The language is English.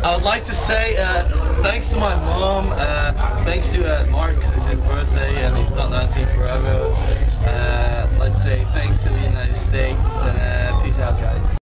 I would like to say thanks to my mom, thanks to Mark because it's his birthday and he's not 19 forever. Let's say thanks to the United States and peace out, guys.